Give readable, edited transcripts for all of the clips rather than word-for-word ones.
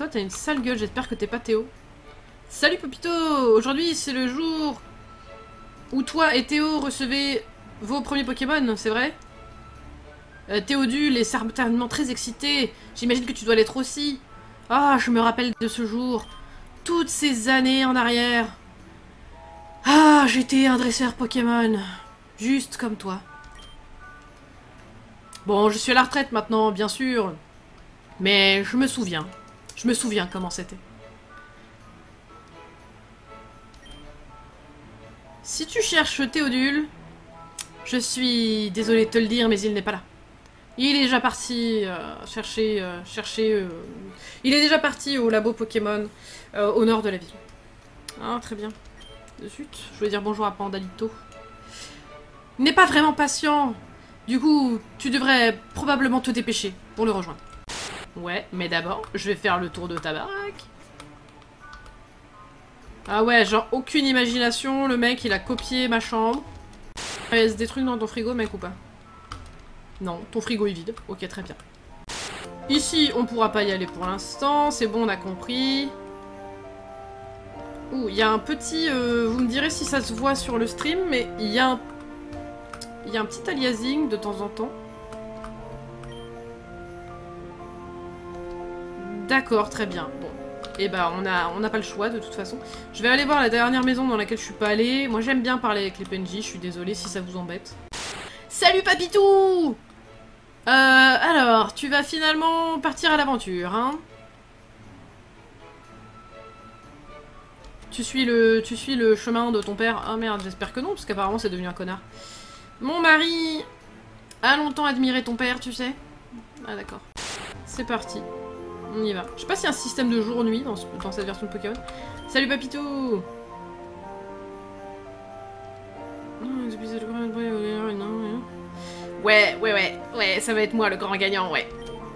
toi, t'as une sale gueule. J'espère que t'es pas Théo. Salut Popito! Aujourd'hui, c'est le jour où toi et Théo recevez vos premiers Pokémon, c'est vrai? Théodule est certainement très excité. J'imagine que tu dois l'être aussi. Ah, je me rappelle de ce jour. Toutes ces années en arrière. Ah, j'étais un dresseur Pokémon. Juste comme toi. Bon, je suis à la retraite maintenant, bien sûr. Mais je me souviens. Je me souviens comment c'était. Si tu cherches Théodule, je suis désolée de te le dire, mais il n'est pas là. Il est déjà parti chercher... Il est déjà parti au labo Pokémon au nord de la ville. Ah, très bien. De suite, je voulais dire bonjour à Pandalito. Il n'est pas vraiment patient. Du coup, tu devrais probablement te dépêcher pour le rejoindre. Ouais, mais d'abord, je vais faire le tour de ta baraque. Ah ouais, genre aucune imagination, le mec il a copié ma chambre. Il reste des trucs dans ton frigo, mec, ou pas? Non, ton frigo est vide. Ok, très bien. Ici, on pourra pas y aller pour l'instant, c'est bon, on a compris. Ouh, il y a un petit... vous me direz si ça se voit sur le stream, mais il y a un petit aliasing de temps en temps. D'accord, très bien. Bon. Et bah, on n'a pas le choix, de toute façon. Je vais aller voir la dernière maison dans laquelle je suis pas allée. Moi, j'aime bien parler avec les PNJ, je suis désolée si ça vous embête. Salut, Papitou! Alors, tu vas finalement partir à l'aventure, hein? Tu suis le chemin de ton père? Ah merde, j'espère que non, parce qu'apparemment c'est devenu un connard. Mon mari a longtemps admiré ton père, tu sais. Ah d'accord. C'est parti. On y va. Je sais pas s'il y a un système de jour-nuit dans cette version de Pokémon. Salut Papito! Ouais, ça va être moi le grand gagnant, ouais.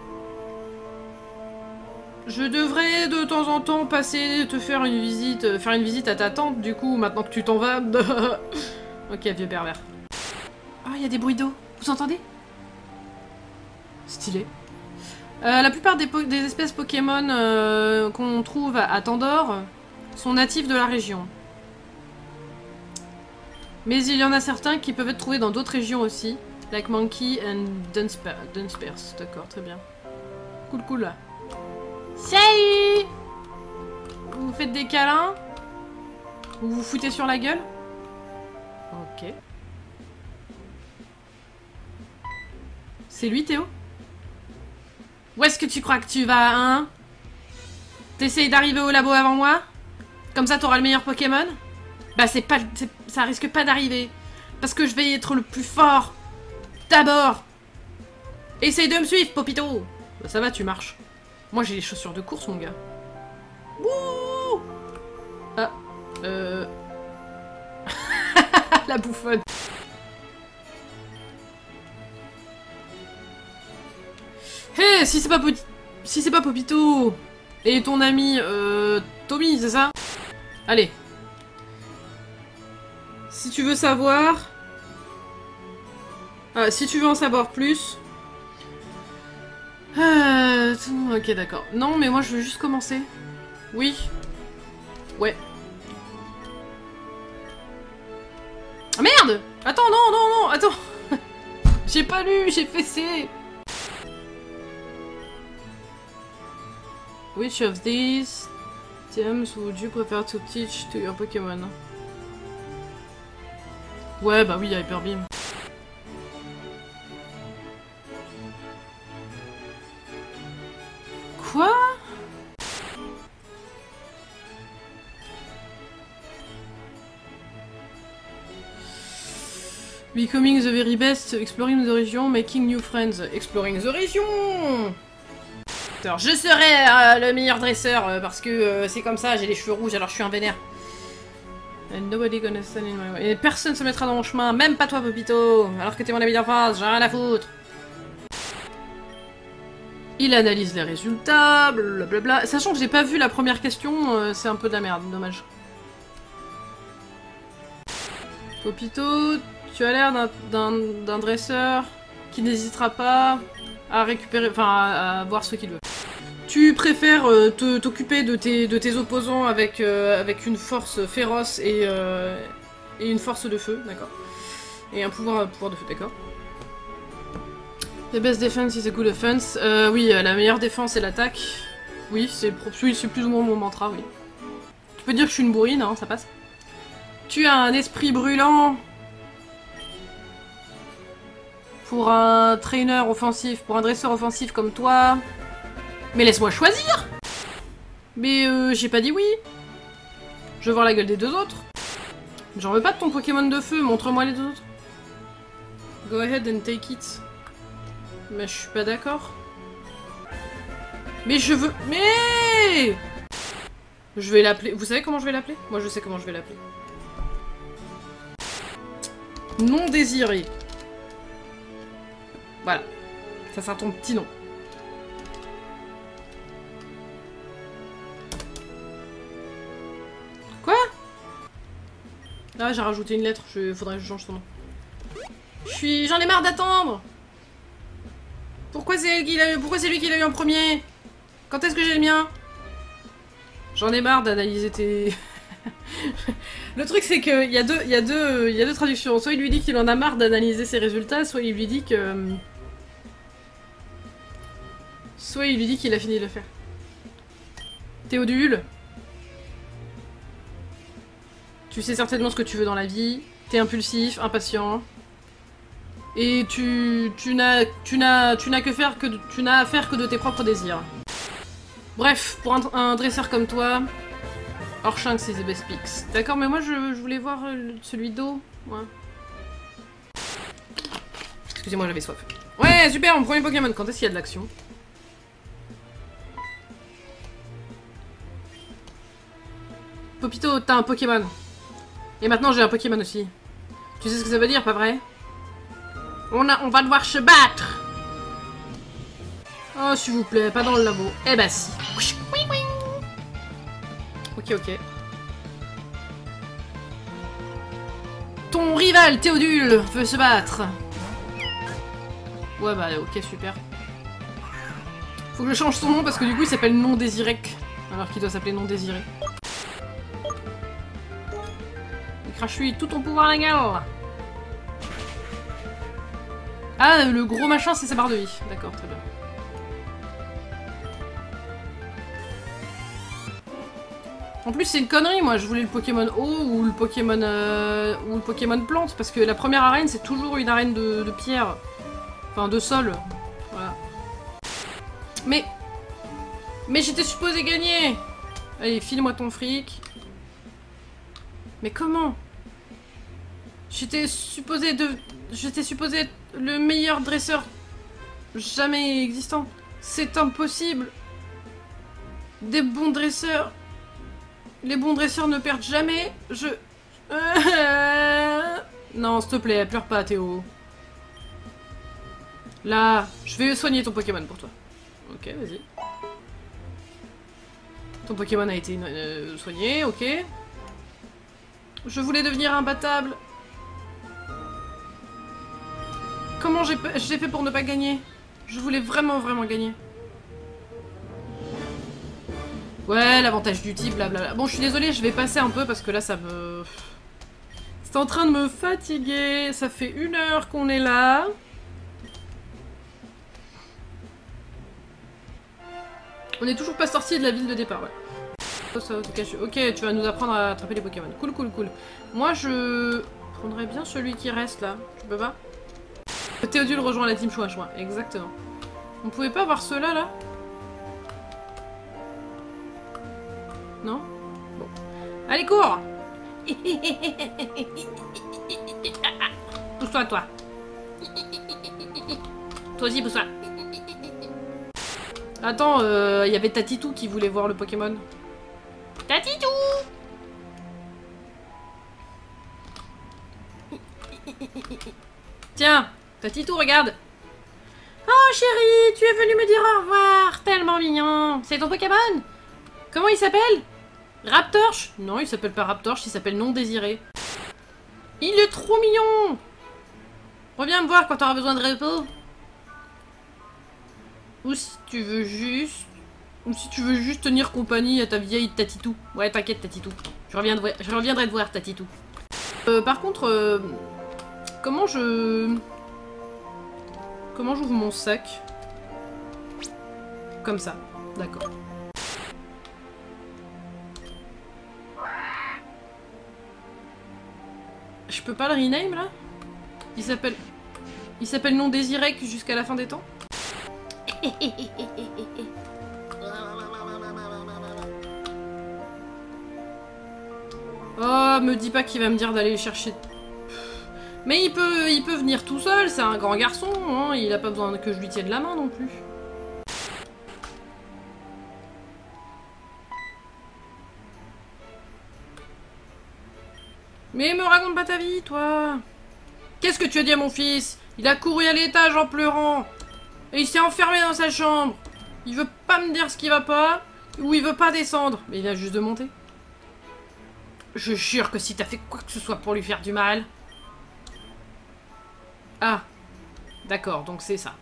Je devrais de temps en temps passer te faire une visite à ta tante, du coup, maintenant que tu t'en vas. Ok, vieux pervers. Ah, il y a des bruits d'eau. Vous entendez? Stylé. La plupart des espèces Pokémon qu'on trouve à Tandor sont natifs de la région. Mais il y en a certains qui peuvent être trouvés dans d'autres régions aussi. Like Monkey and Dunsparce. D'accord, très bien. Cool, cool. Salut! Vous faites des câlins? Vous vous foutez sur la gueule? Ok. C'est lui, Théo? Où est-ce que tu crois que tu vas, hein? T'essayes d'arriver au labo avant moi? Comme ça, t'auras le meilleur Pokémon? Bah, ça risque pas d'arriver. Parce que je vais être le plus fort. D'abord. Essaye de me suivre, Popito. Bah, ça va, tu marches. Moi, j'ai les chaussures de course, mon gars. Wouh! Ah, La bouffonne. Hé, hey, si c'est pas Popito et ton ami, Tommy, c'est ça? Allez. Si tu veux savoir... Ah, si tu veux en savoir plus... Ok, d'accord. Non, mais moi, je veux juste commencer. Oui. Ouais. Ah, merde! Attends, non, attends. J'ai pas lu, j'ai fessé. Which of these items would you prefer to teach to your Pokémon? Ouais, bah oui, Hyper Beam. Quoi? Becoming the very best, exploring the region, making new friends. Exploring the region! Alors, je serai le meilleur dresseur parce que c'est comme ça, j'ai les cheveux rouges alors je suis un vénère. And nobody gonna stand in my way. Et personne se mettra dans mon chemin, même pas toi, Popito, alors que t'es mon ami d'enfance, j'ai rien à foutre. Il analyse les résultats, blablabla. Sachant que j'ai pas vu la première question, c'est un peu de la merde, dommage. Popito, tu as l'air d'un dresseur qui n'hésitera pas à récupérer, enfin à voir ce qu'il veut. Tu préfères t'occuper de tes opposants avec une force féroce et une force de feu, d'accord. Et un pouvoir de feu, d'accord. The best defense is a good offense. Oui, la meilleure défense est l'attaque. Oui, c'est plus ou moins mon mantra, oui. Tu peux dire que je suis une bourrine, hein, ça passe. Tu as un esprit brûlant. Pour un trainer offensif, pour un dresseur offensif comme toi. Mais laisse-moi choisir! Mais j'ai pas dit oui. Je veux voir la gueule des deux autres. J'en veux pas de ton Pokémon de feu, montre-moi les deux autres. Go ahead and take it. Mais je suis pas d'accord. Mais je veux... Mais je vais l'appeler... Vous savez comment je vais l'appeler? Moi je sais comment je vais l'appeler. Non désiré. Voilà. Ça sera ton petit nom. Quoi? Là j'ai rajouté une lettre, faudrait que je change son nom. J'en ai marre d'attendre. Pourquoi c'est lui qui l'a eu en premier? Quand est-ce que j'ai le mien? J'en ai marre d'analyser tes... Le truc c'est que il y a deux traductions. Soit il lui dit qu'il en a marre d'analyser ses résultats, soit il lui dit que... Soit il lui dit qu'il a fini de le faire. Théodule. Tu sais certainement ce que tu veux dans la vie. T'es impulsif, impatient. Et tu n'as à faire que de tes propres désirs. Bref, pour un dresseur comme toi, Orshinx c'est the best picks. D'accord, mais moi je voulais voir celui d'eau. Ouais. Excusez-moi, j'avais soif. Ouais, super, mon premier Pokémon. Quand est-ce qu'il y a de l'action? Popito, t'as un Pokémon. Et maintenant j'ai un Pokémon aussi. Tu sais ce que ça veut dire, pas vrai? On va devoir se battre. Oh, s'il vous plaît, pas dans le labo. Eh bah si. Ok, ok. Ton rival, Théodule, veut se battre. Ouais, bah ok, super. Faut que je change son nom parce que du coup il s'appelle Non Désiré. Alors qu'il doit s'appeler Non Désiré. Crache-lui tout ton pouvoir à la gueule. Ah, le gros machin, c'est sa barre de vie. D'accord, très bien. En plus, c'est une connerie, moi. Je voulais le Pokémon eau ou le Pokémon plante, parce que la première arène, c'est toujours une arène de pierre. Enfin, de sol. Voilà. Mais j'étais supposé gagner. Allez, file-moi ton fric. Mais comment? J'étais supposé être le meilleur dresseur jamais existant. C'est impossible. Des bons dresseurs. Les bons dresseurs ne perdent jamais. Non, s'il te plaît, pleure pas, Théo. Là, je vais soigner ton Pokémon pour toi. Ok, vas-y. Ton Pokémon a été soigné, ok. Je voulais devenir imbattable. Comment j'ai fait pour ne pas gagner? Je voulais vraiment gagner. Ouais, l'avantage du type, blablabla. Bon, je suis désolée, je vais passer un peu parce que là, ça me... C'est en train de me fatiguer. Ça fait 1 heure qu'on est là. On n'est toujours pas sorti de la ville de départ, ouais. Ok, tu vas nous apprendre à attraper les Pokémon. Cool, cool, cool. Moi, je prendrais bien celui qui reste là. Tu peux pas? Théodule rejoint la team Chouin-Chouin. Exactement. On pouvait pas avoir ceux-là, là? Non? Bon. Allez, cours! Pousse-toi, toi. Toi aussi, pousse-toi. Attends, y avait Tatitou qui voulait voir le Pokémon. Tatitou! Tiens, Tatitou, regarde. Oh chérie, tu es venu me dire au revoir. Tellement mignon. C'est ton Pokémon? Comment il s'appelle? Raptorche? Non, il s'appelle pas Raptorche, il s'appelle Non Désiré. Il est trop mignon. Reviens me voir quand t'auras besoin de repos. Ou si tu veux juste... Ou si tu veux juste tenir compagnie à ta vieille Tatitou. Ouais, t'inquiète, Tatitou. Je reviendrai te voir, Tatitou. Par contre, comment j'ouvre mon sac? Comme ça, d'accord. Je peux pas le rename là? Il s'appelle non désiré jusqu'à la fin des temps? Oh, me dis pas qu'il va me dire d'aller chercher... Mais il peut venir tout seul, c'est un grand garçon, hein, il a pas besoin que je lui tienne la main non plus. Mais me raconte pas ta vie, toi. Qu'est-ce que tu as dit à mon fils? Il a couru à l'étage en pleurant. Et il s'est enfermé dans sa chambre. Il veut pas me dire ce qui va pas, ou il veut pas descendre. Mais il vient juste de monter. Je jure que si t'as fait quoi que ce soit pour lui faire du mal... Ah. D'accord, donc c'est ça.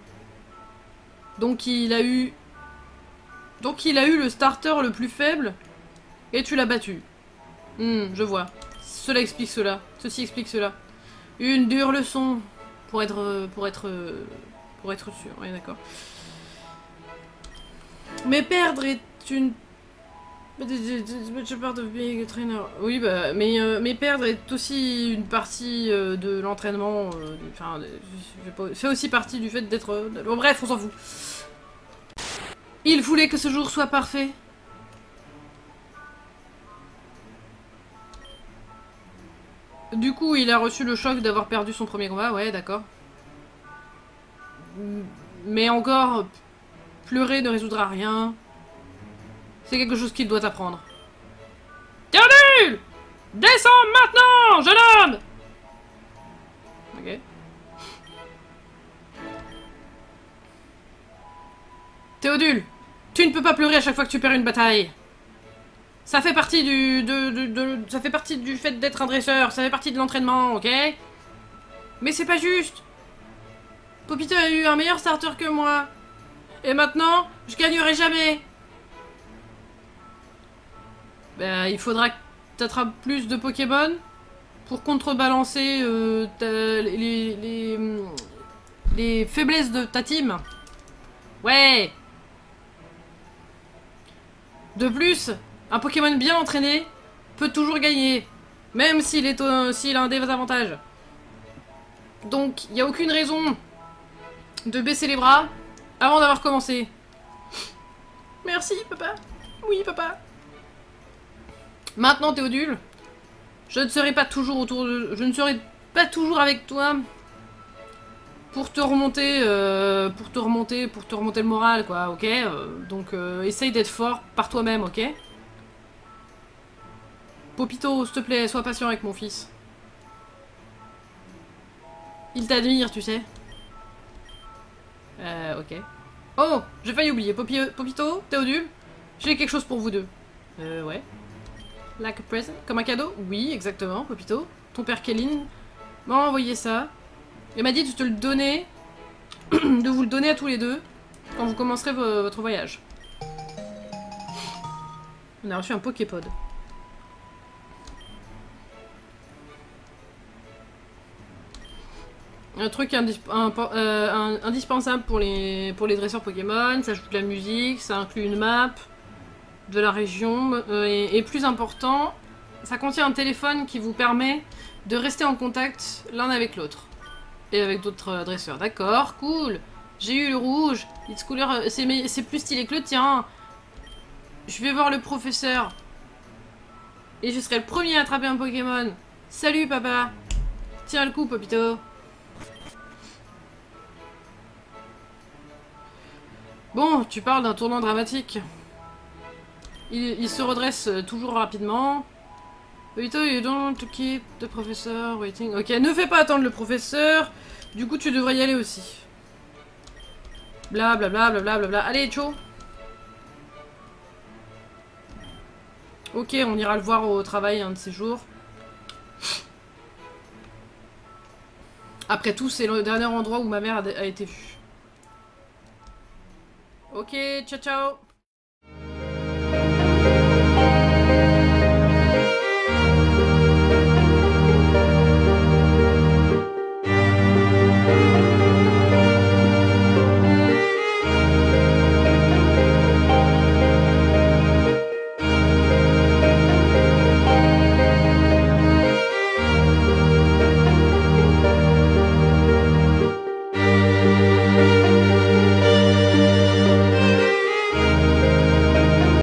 Donc il a eu le starter le plus faible, et tu l'as battu. Je vois. Cela explique cela. Ceci explique cela. Une dure leçon. Pour être sûr. Oui, d'accord. Mais perdre est une... Oui, bah, mais perdre est aussi une partie de l'entraînement. Enfin, fait aussi partie du fait d'être... Bon, bref, on s'en fout. Il voulait que ce jour soit parfait. Du coup, il a reçu le choc d'avoir perdu son premier combat, ouais, d'accord. Mais encore, pleurer ne résoudra rien. C'est quelque chose qu'il doit apprendre. Théodule! Descends maintenant, jeune homme! Ok. Théodule, tu ne peux pas pleurer à chaque fois que tu perds une bataille. Ça fait partie ça fait partie du fait d'être un dresseur, ça fait partie de l'entraînement, ok? Mais c'est pas juste. Popito a eu un meilleur starter que moi. Et maintenant, je gagnerai jamais. Ben, il faudra que t'attrapes plus de Pokémon pour contrebalancer les faiblesses de ta team. Ouais. De plus, un Pokémon bien entraîné peut toujours gagner, même s'il a un désavantage. Donc, il n'y a aucune raison de baisser les bras avant d'avoir commencé. Merci, papa. Oui, papa. Maintenant, Théodule, je ne serai pas toujours avec toi pour te remonter le moral, quoi, ok? Donc, essaye d'être fort par toi-même, ok? Popito, s'il te plaît, sois patient avec mon fils. Il t'admire, tu sais. Ok. Oh, j'ai failli oublier. Popito, Théodule, j'ai quelque chose pour vous deux. Ouais. Like a present? Comme un cadeau? Oui, exactement, Popito. Ton père Kéline m'a envoyé ça. Il m'a dit de te le donner, de vous le donner à tous les deux, quand vous commencerez votre voyage. On a reçu un Poképod. Un truc indispensable pour les dresseurs Pokémon, ça ajoute de la musique, ça inclut une map de la région, et plus important, ça contient un téléphone qui vous permet de rester en contact l'un avec l'autre. Et avec d'autres dresseurs. D'accord, cool. J'ai eu le rouge. It's cooler, c'est plus stylé que le tien. Je vais voir le professeur. Et je serai le premier à attraper un Pokémon. Salut, papa. Tiens le coup, Popito. Bon, tu parles d'un tournant dramatique. Il se redresse toujours rapidement. Popito, you don't keep the professor waiting. Ok, ne fais pas attendre le professeur. Du coup, tu devrais y aller aussi. Bla bla bla bla bla bla bla. Allez, Cho. Ok, on ira le voir au travail un de ces jours. Après tout, c'est le dernier endroit où ma mère a été vue. Ok, ciao ciao.